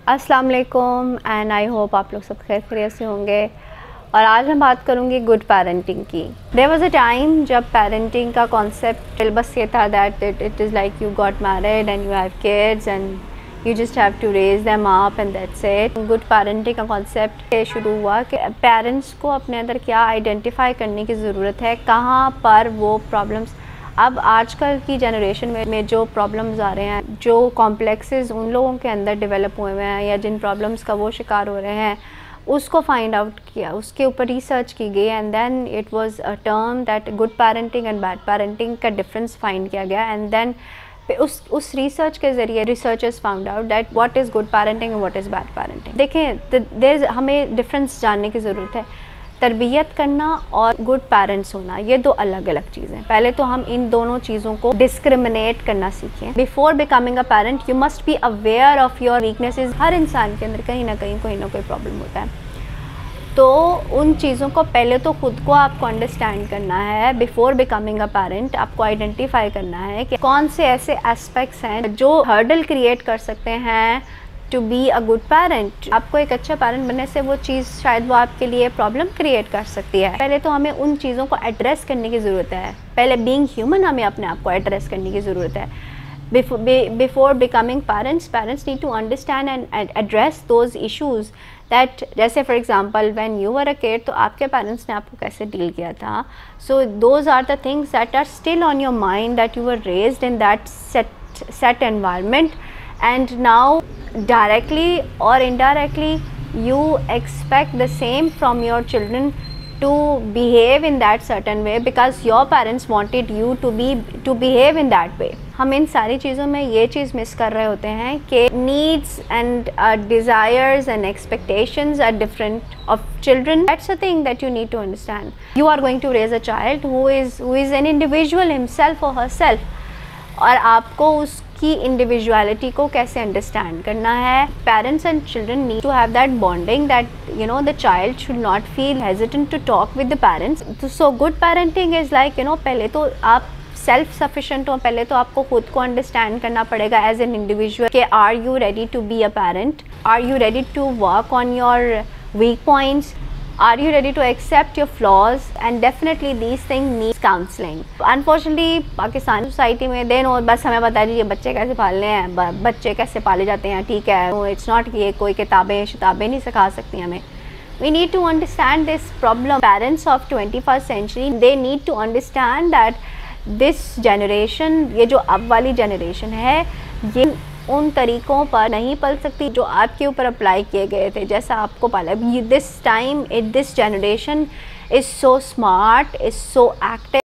अस्सलाम वालेकुम and I hope आप लोग सब खैरियत से होंगे। और आज मैं बात करूँगी गुड पेरेंटिंग की। देयर वाज अ टाइम जब पेरेंटिंग का कॉन्सेप्ट बस ये था that it is like you got married and you have kids and you just have to raise them up and that's it. Good parenting का concept शुरू हुआ कि parents को अपने अंदर क्या आइडेंटिफाई करने की ज़रूरत है, कहाँ पर वो प्रॉब्लम्स। अब आजकल की जनरेशन में जो प्रॉब्लम्स आ रहे हैं, जो कॉम्प्लेक्सेस उन लोगों के अंदर डेवलप हुए हुए हैं या जिन प्रॉब्लम्स का वो शिकार हो रहे हैं, उसको फाइंड आउट किया, उसके ऊपर रिसर्च की गई and then it was a term that good parenting and bad parenting का डिफरेंस फाइंड किया गया। एंड देन उस रिसर्च के ज़रिए researchers found out that what is good parenting and what is bad parenting. देखें, हमें डिफरेंस जानने की ज़रूरत है। तरबियत करना और गुड पेरेंट्स होना, ये दो अलग अलग चीज़ें हैं। पहले तो हम इन दोनों चीज़ों को डिस्क्रिमिनेट करना सीखें। Before becoming a parent you must be aware of your weaknesses. हर इंसान के अंदर कहीं ना कहीं कोई ना कोई प्रॉब्लम होता है, तो उन चीज़ों को पहले तो ख़ुद को आपको अंडरस्टैंड करना है। बिफोर बिकमिंग अ पेरेंट आपको आइडेंटिफाई करना है कि कौन से ऐसे एस्पेक्ट्स हैं जो हर्डल क्रिएट कर सकते हैं to be a good parent. आपको एक अच्छा पेरेंट बनने से वो चीज़ शायद वो आपके लिए प्रॉब्लम क्रिएट कर सकती है। पहले तो हमें उन चीज़ों को एड्रेस करने की ज़रूरत है। पहले बीइंग ह्यूमन हमें अपने आप को एड्रेस करने की ज़रूरत है। Before becoming parents need to understand and address those issues that, जैसे for example when you were a kid, तो आपके पेरेंट्स ने आपको कैसे डील किया था। So those are the things that are still on your mind that you were raised in that set environment, and now directly or indirectly you expect the same from your children to behave in that certain way because your parents wanted you to behave in that way. हम इन सारी चीज़ों में ये चीज़ miss कर रहे होते हैं कि needs and desires and expectations are different of children. That's a thing that you need to understand. You are going to raise a child who is an individual himself or herself, और आपको उसकी individuality को कैसे understand करना है। Parents and children need to have that bonding that you know the child should not feel hesitant to talk with the parents. So good parenting is like पहले तो आप सेल्फ सफिशेंट हो। पहले तो आपको खुद को अंडरस्टैंड करना पड़ेगा एज एन इंडिविजुअल कि are you ready to be a parent, are you ready to work on your weak points, are you ready to accept your flaws, and definitely these things need counseling. Unfortunately Pakistani society में they no बस हमें बता दीजिए बच्चे कैसे पालने हैं, बच्चे कैसे पाले जाते हैं, ठीक है। इट्स नॉट कि ये कोई किताबें नहीं सिखा सकती हमें। We need to understand this problem. Parents of 21st century, they need to understand that this generation, ये जो अब वाली जनरेशन है, ये उन तरीक़ों पर नहीं पल सकती जो आपके ऊपर अप्लाई किए गए थे, जैसा आपको पाला। This time this generation is so smart, is so active.